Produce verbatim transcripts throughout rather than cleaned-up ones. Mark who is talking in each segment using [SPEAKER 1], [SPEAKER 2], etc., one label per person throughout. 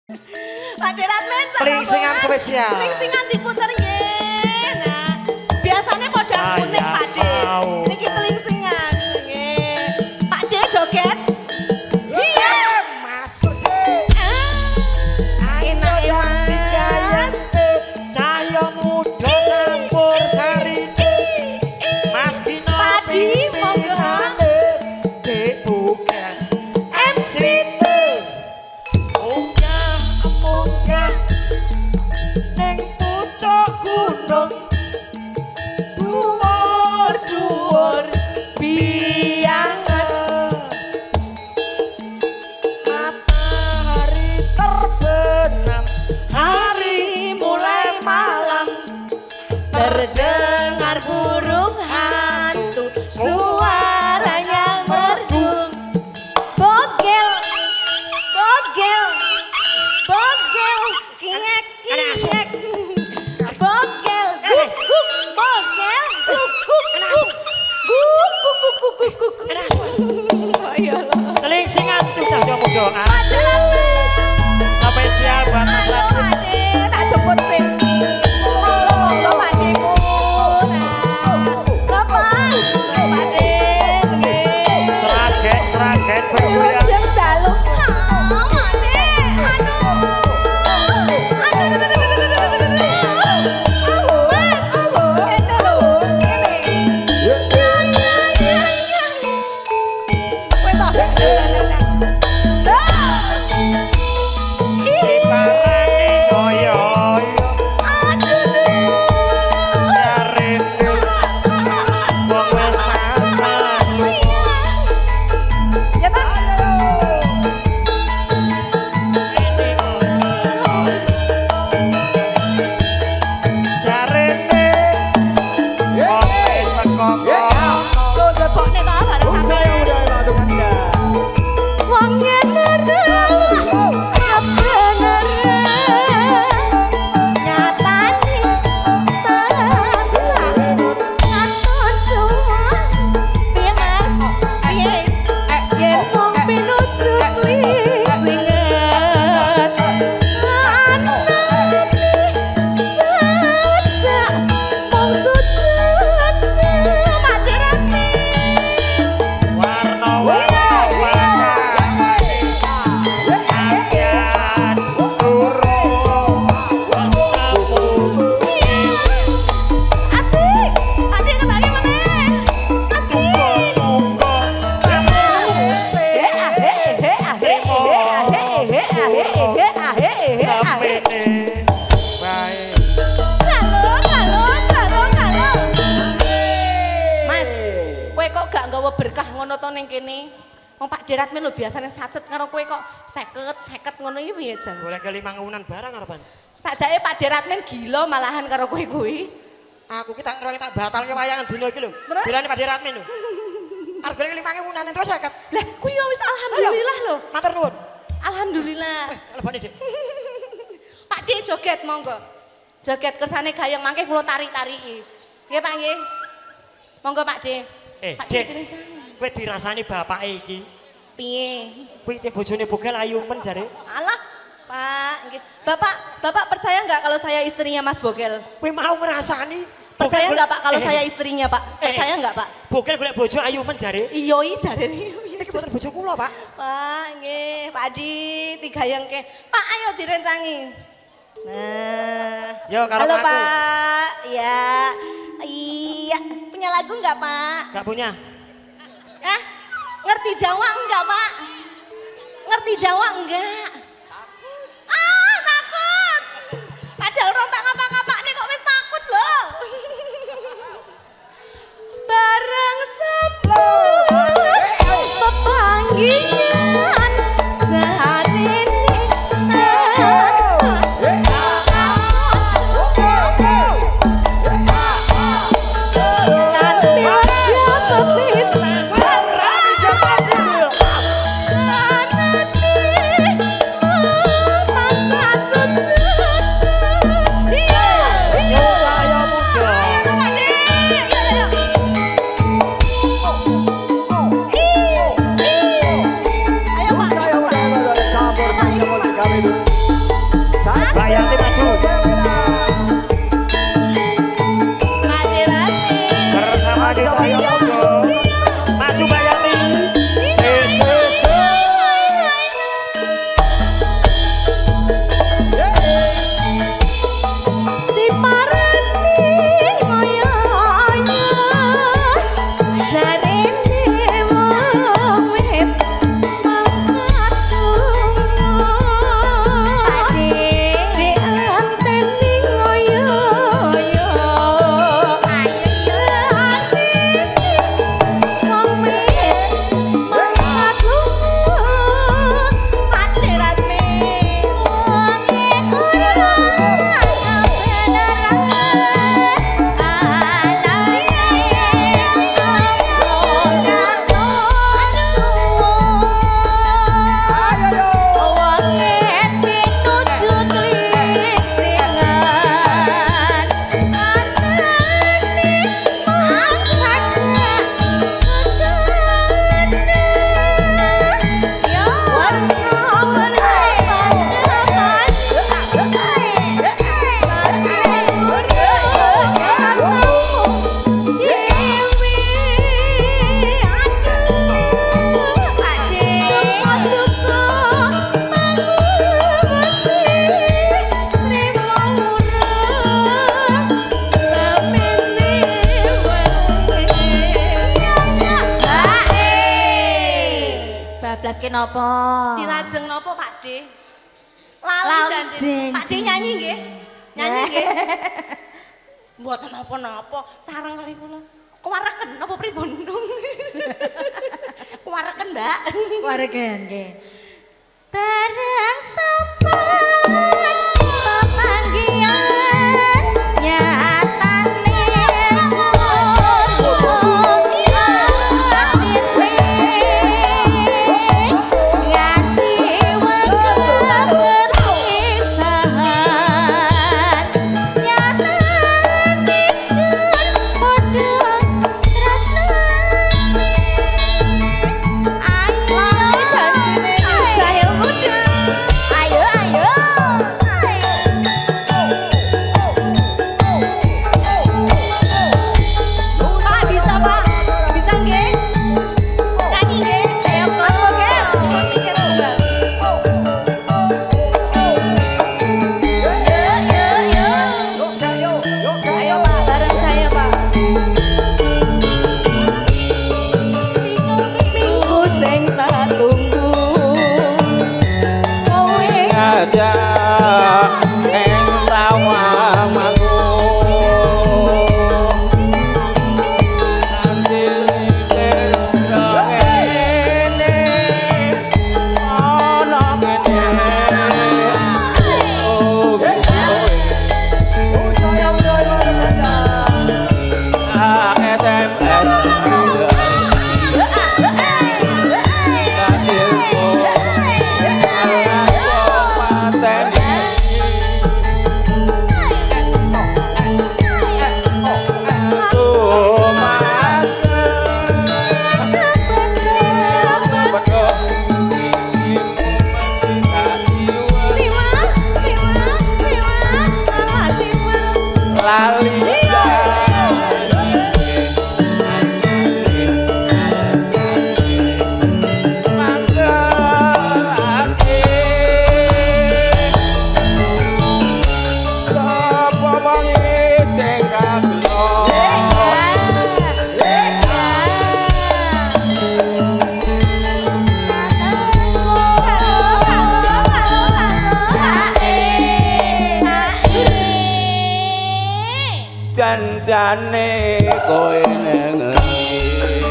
[SPEAKER 1] Pak Deratmen
[SPEAKER 2] pelingsingan spesial.
[SPEAKER 1] Pelingsingan diputer ye. Nah, biasanya modal kuning Pak De. Niki pelingsingan nggih. Pak De joget. Iya,
[SPEAKER 2] masuk deh.
[SPEAKER 1] Ah, enak enak.
[SPEAKER 2] Cahaya muda campur sari. Mas Kino
[SPEAKER 1] Padi monggo.
[SPEAKER 2] Dek bukan M C Munggah munggah ning pucuk gunung. Dhuwur dhuwur bianget. Matahari terbenam, hari mulai malam.
[SPEAKER 1] Terdengar burung hantu, suaranya merdu. Bogel, bogel, bogel, kiek kiek. Bogel, guk guk, bogel, guk guk guk, guk guk guk guk guk guk. Ayolah.
[SPEAKER 2] Telingsingan cucah kamu doa.
[SPEAKER 1] Pak Deratmen.
[SPEAKER 2] Spesial buat Mas
[SPEAKER 1] Halo
[SPEAKER 2] Lat.
[SPEAKER 1] Pak De, tak jemput sih. Monggo monggo Pak De ku. Nah, Bapak, Pak De, nggih.
[SPEAKER 2] Seragen seragen bergoyang.
[SPEAKER 1] Jam dalu. Ah, Pak De. Aduh. Aduh. Mas, kene lho, kene. Kowe toh.
[SPEAKER 2] Diparani koyo jarene wong wis malu.
[SPEAKER 1] Ya toh.
[SPEAKER 2] Jarene wong wis teko
[SPEAKER 1] Lho lebokne toh bareng sampean. Wong ngene nyatane tansah ngaton semua piye Mas piye yen wong pinuju kuwi singet anane sajak wong sujud Pak Deratmen.
[SPEAKER 2] warna-warna akan turun
[SPEAKER 1] Asik, adik ngetake meneh. Asik. Galon, galon, galon, galon. Mas, kowe kok gak nggawa berkah ngono to ning kene? Wong Pak Deratmen lho biasane sacet karo kowe kok seket seket ngono iki piye jan?
[SPEAKER 2] boleh ke lima ngawunan barang harapan.
[SPEAKER 1] Sakjane Pak Deratmen gila malahan karo kowe kuwi.
[SPEAKER 2] Aku kita ora kita batal ke wayangan dino iki lho.
[SPEAKER 1] Terus?
[SPEAKER 2] Dilane Pak Deratmen lho. Argane lima ngawunan itu seket.
[SPEAKER 1] Lah kuwi ya wis alhamdulillah lho.
[SPEAKER 2] Matur nuwun.
[SPEAKER 1] Alhamdulillah.
[SPEAKER 2] Eh, lebane Dik.
[SPEAKER 1] Pak De joget monggo. Joget kersane gayeng mangke kula tarik-tariki. Nggih Pak nggih. Monggo Pak De.
[SPEAKER 2] Eh,
[SPEAKER 1] Pak
[SPEAKER 2] Dik.
[SPEAKER 1] De jangan.
[SPEAKER 2] Kowe dirasani bapake iki.
[SPEAKER 1] Piye?
[SPEAKER 2] Kuwi te bojone Bogel ayu men jare.
[SPEAKER 1] Alah, Pak, nggih. Bapak, Bapak percaya nggak kalau saya istrinya Mas Bogel?
[SPEAKER 2] Kowe mau ngrasani?
[SPEAKER 1] Percaya
[SPEAKER 2] Bogel
[SPEAKER 1] nggak Pak kalau
[SPEAKER 2] golek-
[SPEAKER 1] saya
[SPEAKER 2] eh,
[SPEAKER 1] istrinya Pak?
[SPEAKER 2] eh,
[SPEAKER 1] Percaya nggak Pak?
[SPEAKER 2] Bogel golek bojo ayu men jare.
[SPEAKER 1] Iya, iya jarene.
[SPEAKER 2] Iki boten bojo kula, Pak.
[SPEAKER 1] Pak, nggih, Pak Adi digayengke. Pak, ayo direncangi. Nah.
[SPEAKER 2] Yo, karo
[SPEAKER 1] Halo
[SPEAKER 2] aku.
[SPEAKER 1] Pak, ya. Iya, punya lagu nggak Pak?
[SPEAKER 2] Gak punya.
[SPEAKER 1] Hah? Ngerti Jawa enggak Pak? Ngerti Jawa enggak? Ah, takut. Padahal orang tak ngapa-ngapa nih kok wis takut loh. Bareng sempur pepanggian sehari ini nanti wajah pepis napa?
[SPEAKER 3] Dilajeng napa Pak De?
[SPEAKER 1] Lali
[SPEAKER 3] janji. Pak De nyanyi nggih? Nyanyi nggih? Mboten napa-napa, sareng kali kula. Kuwareken napa pripun? Kuwareken, Mbak.
[SPEAKER 1] Kuwareken nggih. Bareng sampeyan pepanggihan nyatane curung atine nganti wegah perpisahan nyatane jur padha tresnane ayo janjine saya muda ayo ayo
[SPEAKER 3] Pak bisa Pak? Bisa nggih? Nyanyi nggih? Ayo kelas vokal. Mikir tunggal. Ayo Pak, bareng saya Pak. Minggu sing tak tunggu. Kowe
[SPEAKER 4] aja ing lawangku nanti sing ngene ana kene oh ah S M S janjane kowe nengengi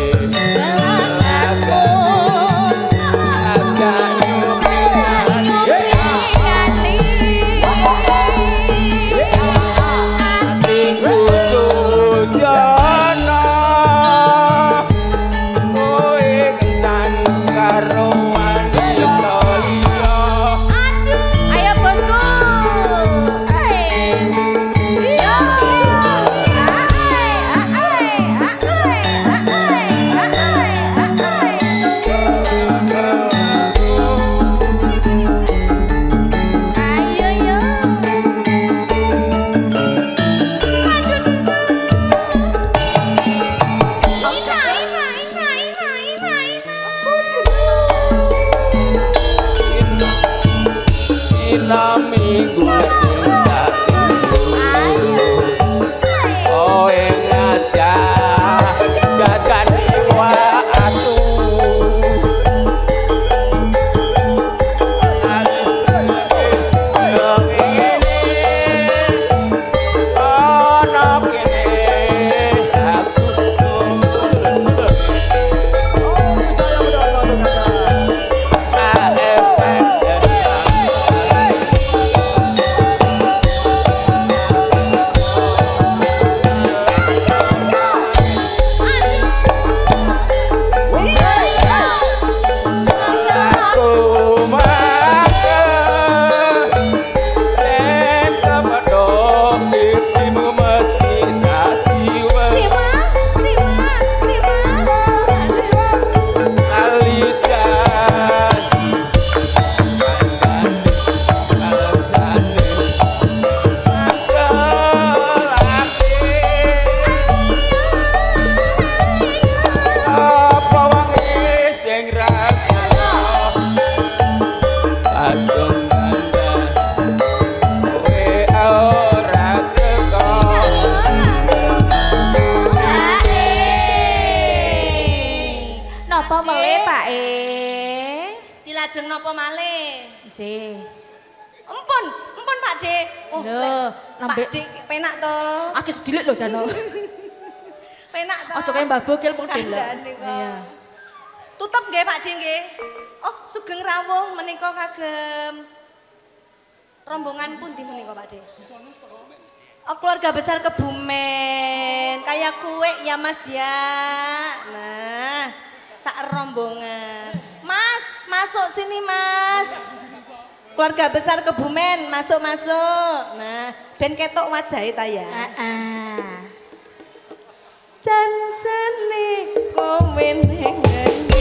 [SPEAKER 1] ayo bosku
[SPEAKER 4] minggu sing tak tunggu oh ing aja jagan iwa atu ana kene aku A S M
[SPEAKER 3] napa malih?
[SPEAKER 1] Nggih.
[SPEAKER 3] Empun, empun Pak De. Oh,
[SPEAKER 1] Lho,
[SPEAKER 3] Pak De penak to.
[SPEAKER 1] Akeh sedilik lho Jano.
[SPEAKER 3] Penak to.
[SPEAKER 1] Aja kaya Mbah Bogil model.
[SPEAKER 3] Kandhane kok.
[SPEAKER 1] Iya.
[SPEAKER 3] Tutup nggih Pak De nggih. Oh, Sugeng Rawuh menika kagem rombongan pundi menika Pak De? Oh, keluarga besar Kebumen. Kayak kue ya Mas ya. Nah, sak rombongan. Mas, masuk sini Mas. Keluarga besar Kebumen, masuk-masuk. Nah, ben ketok wajahe ta ya.
[SPEAKER 1] Heeh.
[SPEAKER 3] Jan-jane kowe ning ngendi.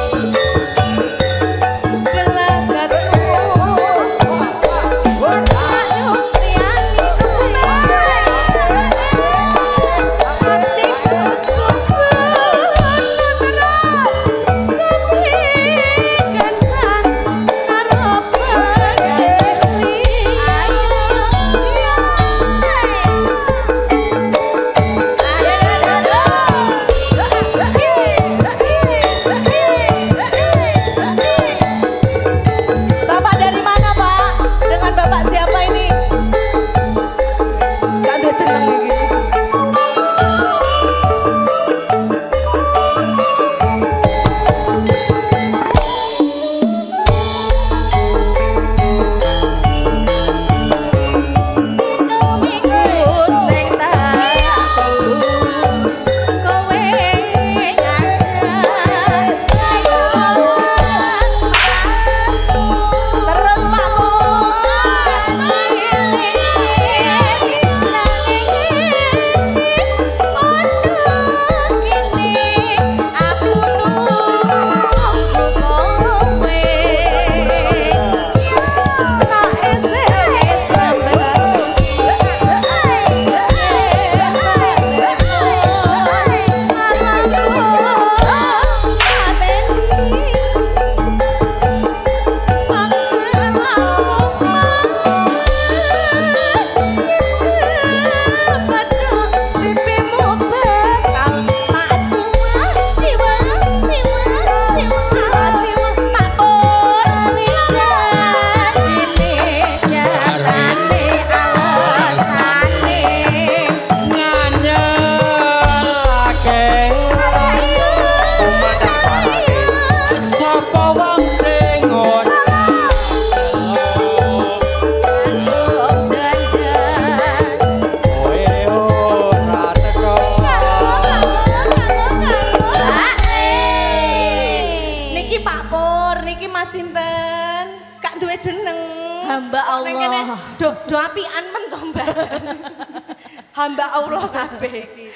[SPEAKER 3] Hamba Allah kabeh iki.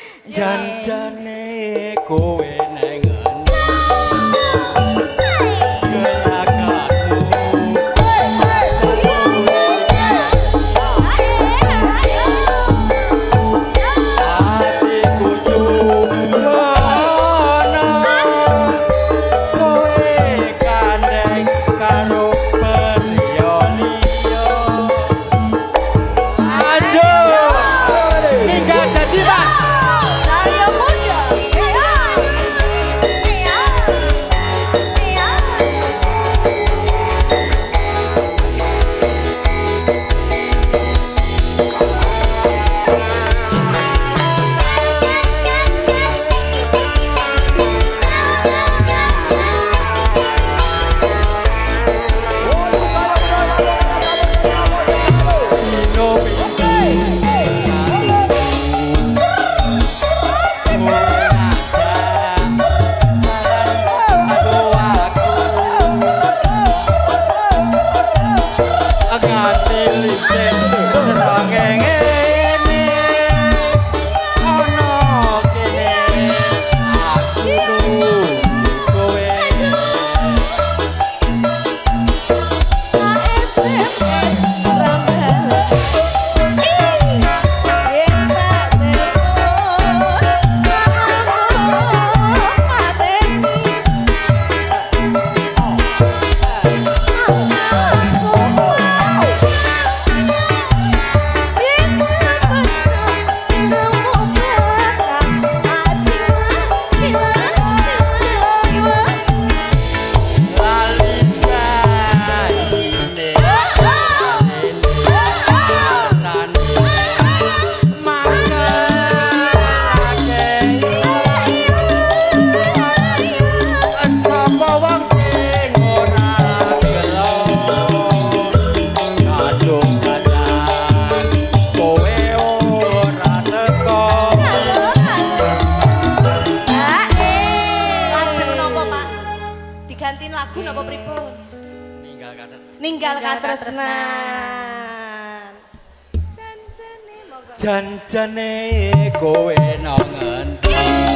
[SPEAKER 4] Janjane kowe nang
[SPEAKER 3] Ninggal katresnan. Janjane monggo.
[SPEAKER 4] Janjane kowe nang ngendi?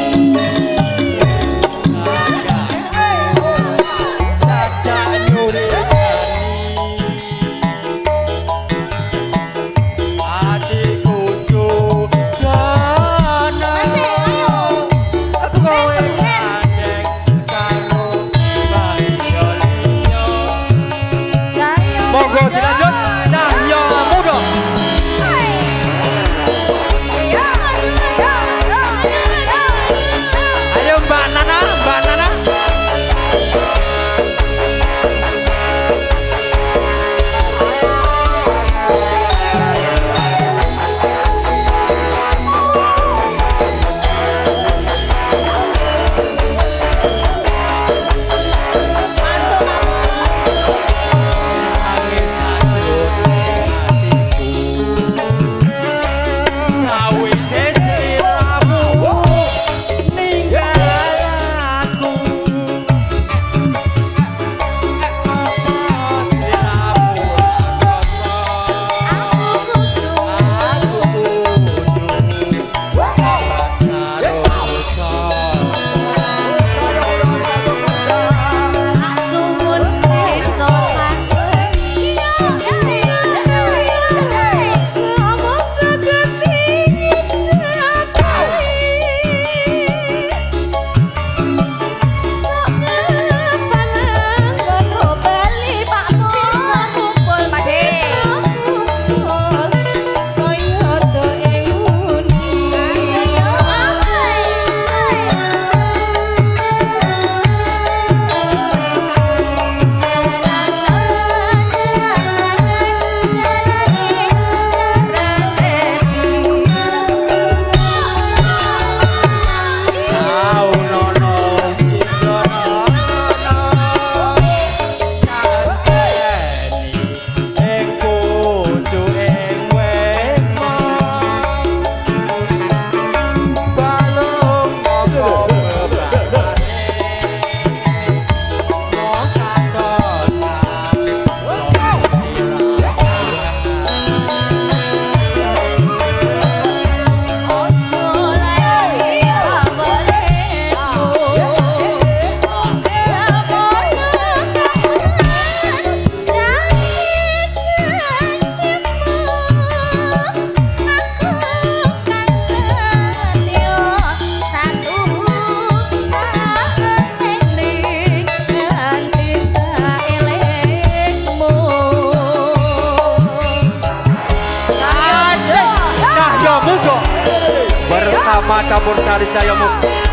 [SPEAKER 4] Bersama Campur Sari Cahayamu.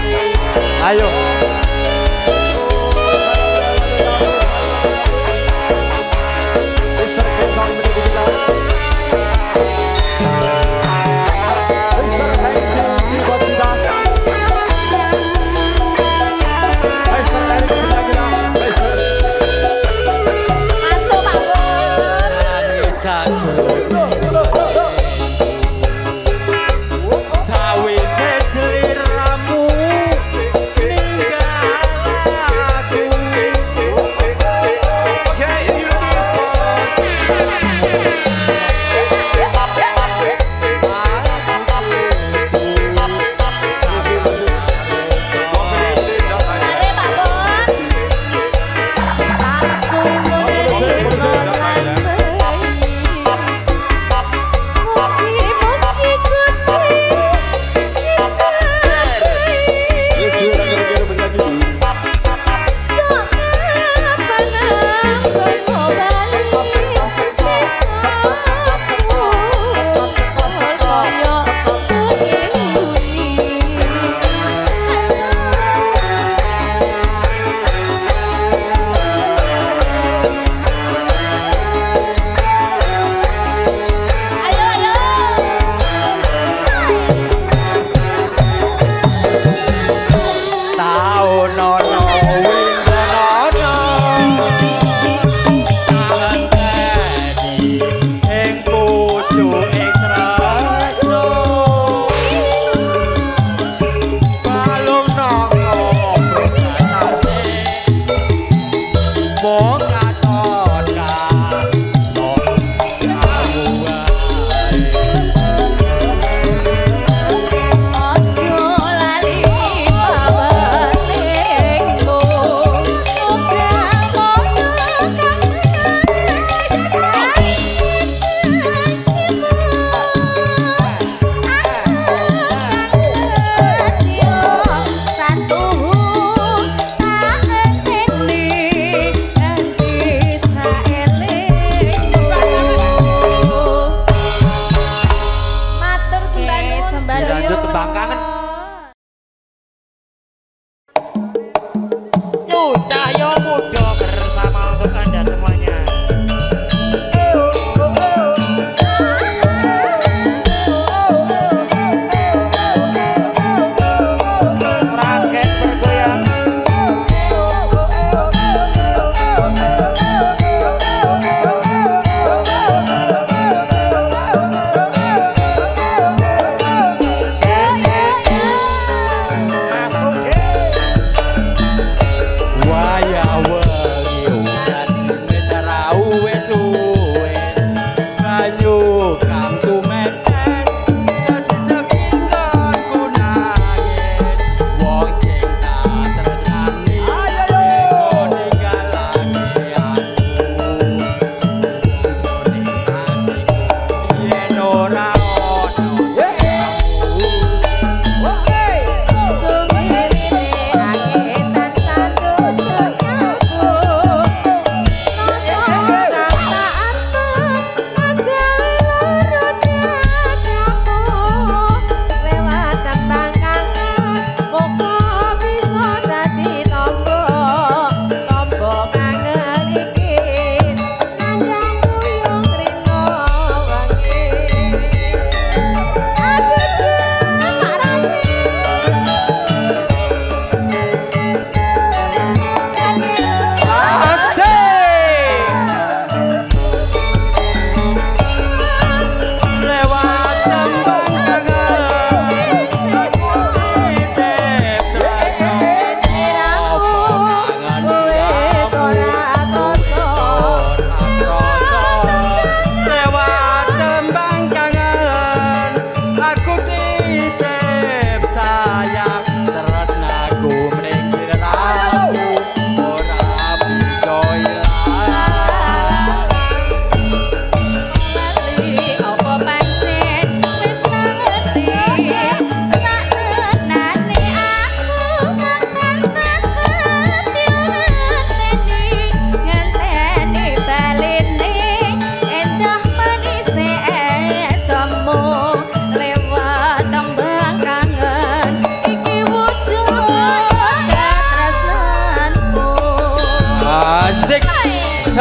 [SPEAKER 4] Ayo.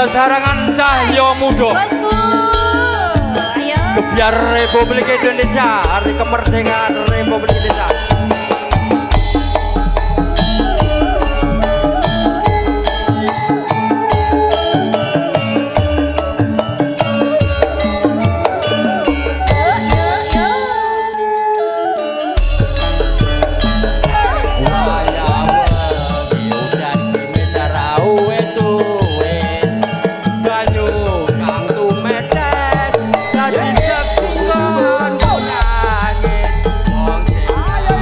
[SPEAKER 4] Sesarangan cahya muda.
[SPEAKER 1] Bosku. Ayo.
[SPEAKER 4] Kebiar Republik Indonesia, hari kemerdekaan Republik Indonesia.
[SPEAKER 3] Ayo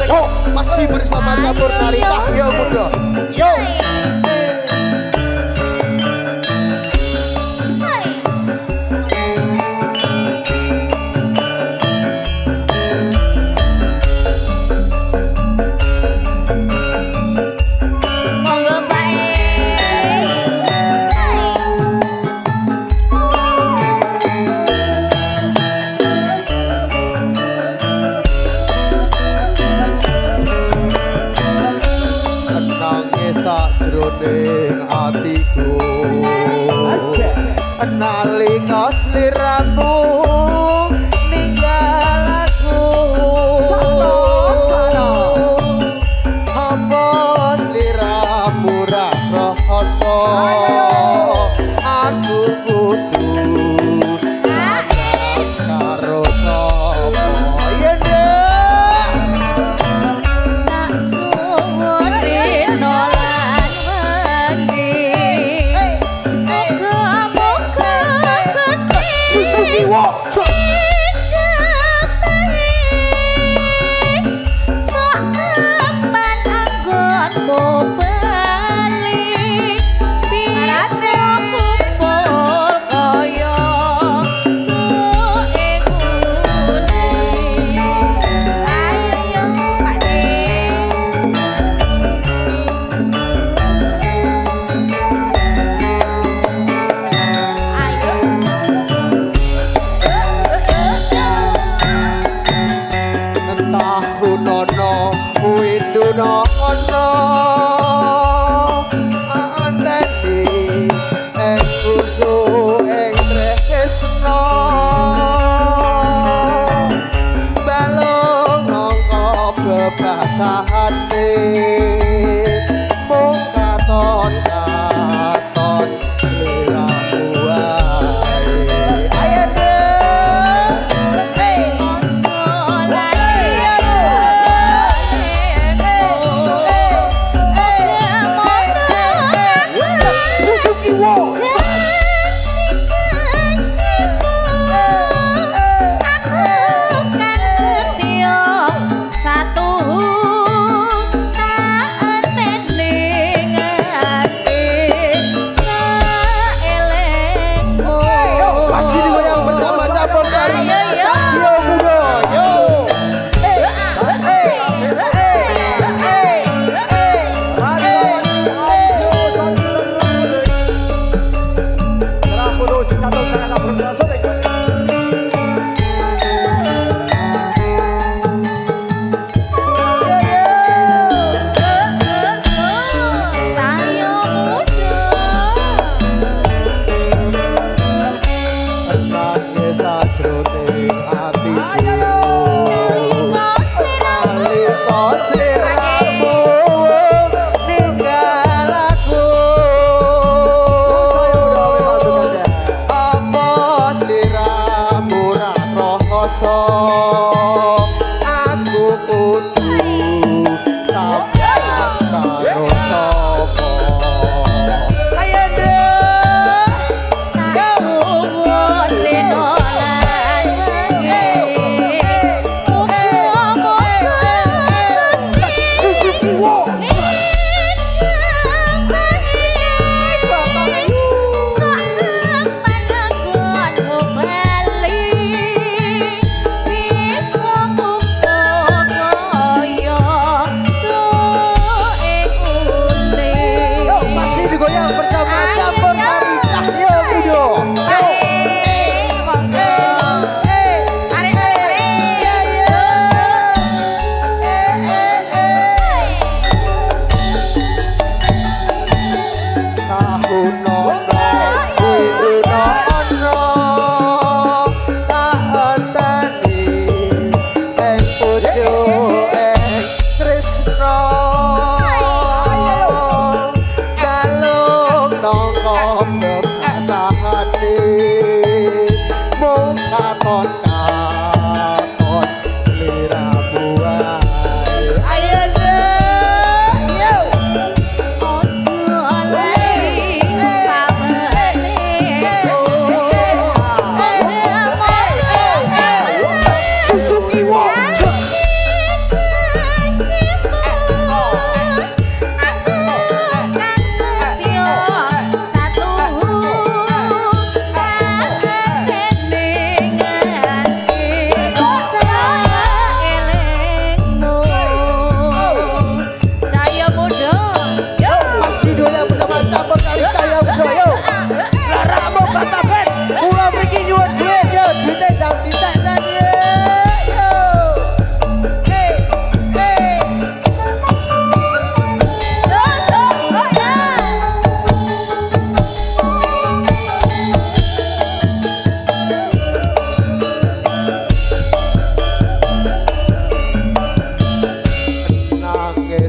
[SPEAKER 5] Yo, masih bersama Campur Sari Tahyo Muda. Yo. Sakjroning atiku nalika sliramu ninggal aku apa sliramu ra rasa aku kudu karo sapa yen
[SPEAKER 3] tak suwun nolak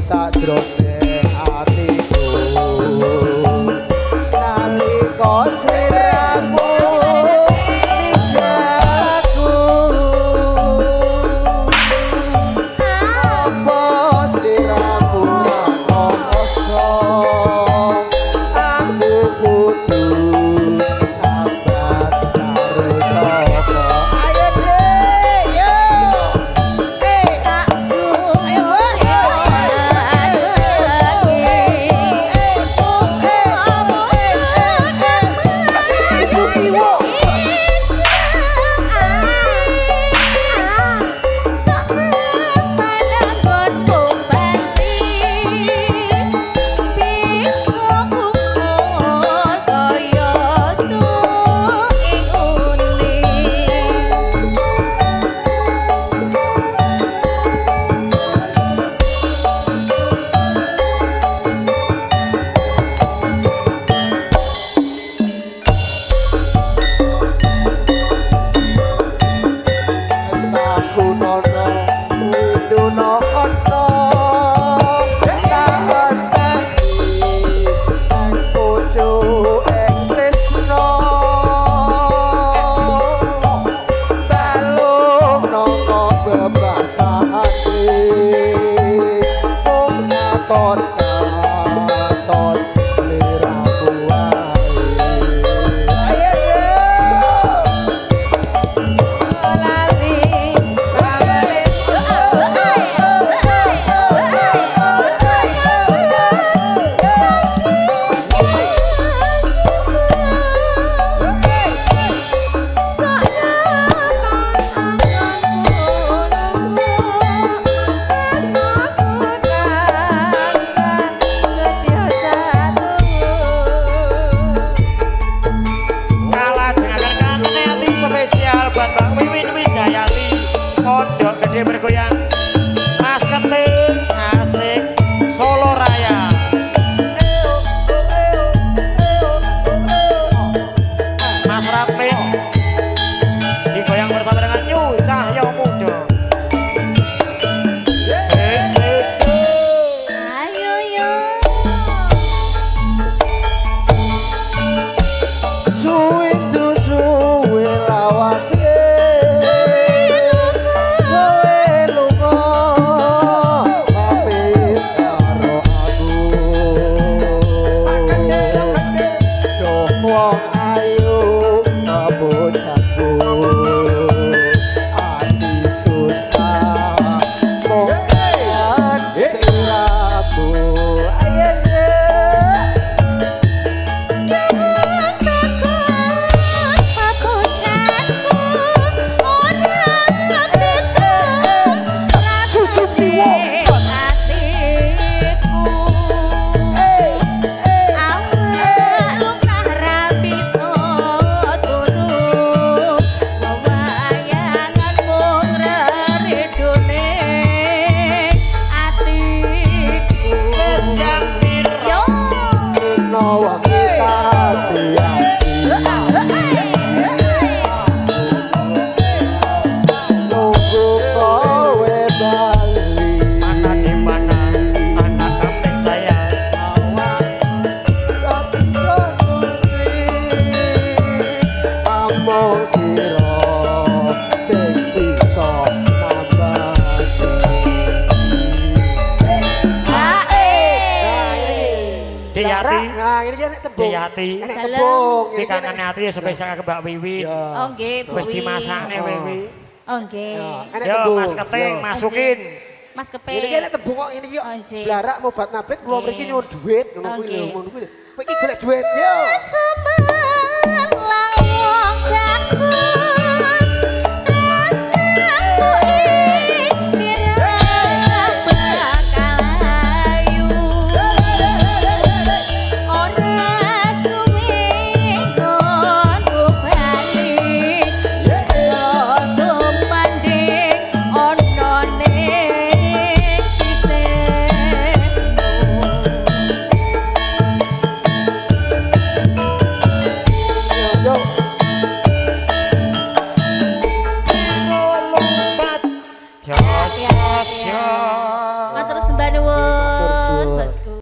[SPEAKER 5] sadrone atiku nalika sliramu ninggalku apa sliramu ra ngoso aku kudu sabar karo sapa ayo deh yo
[SPEAKER 2] Ati.
[SPEAKER 5] Enek tepung.
[SPEAKER 2] Iki kangen ati spesial ke Mbak Wiwi.
[SPEAKER 3] Oh nggih, Bu
[SPEAKER 2] Wiwi. Wis dimasakne Wiwi.
[SPEAKER 3] Oh nggih.
[SPEAKER 2] Yo Mas Keting masukin.
[SPEAKER 3] Mas Keting.
[SPEAKER 5] Ini enek tepung kok ini yo.
[SPEAKER 3] Oh, nggih.
[SPEAKER 5] Blarak mau bat nabit kula mriki nyuwun dhuwit ngono kuwi lho, ngono kuwi. Kowe iki golek dhuwit yo.
[SPEAKER 3] Matur sembah nuwun. Nuwun, Bosku.